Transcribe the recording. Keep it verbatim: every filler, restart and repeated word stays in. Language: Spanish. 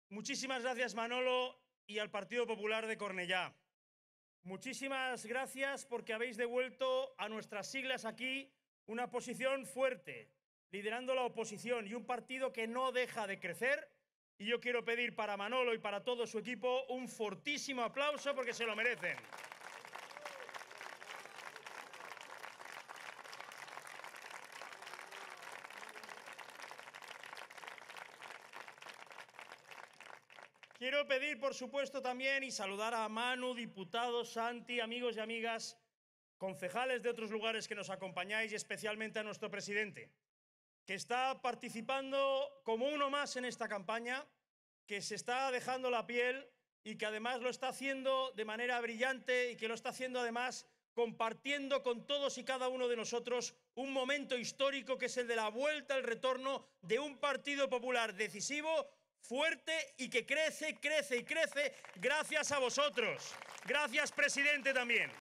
Muchísimas gracias, Manolo, y al Partido Popular de Cornellá. Muchísimas gracias porque habéis devuelto a nuestras siglas aquí una posición fuerte, liderando la oposición y un partido que no deja de crecer. Y yo quiero pedir para Manolo y para todo su equipo un fortísimo aplauso porque se lo merecen. Quiero pedir, por supuesto, también y saludar a Manu, diputados, Santi, amigos y amigas, concejales de otros lugares que nos acompañáis y especialmente a nuestro presidente, que está participando como uno más en esta campaña, que se está dejando la piel y que además lo está haciendo de manera brillante y que lo está haciendo además compartiendo con todos y cada uno de nosotros un momento histórico que es el de la vuelta, el retorno de un Partido Popular decisivo, fuerte y que crece, crece y crece gracias a vosotros. Gracias, presidente, también.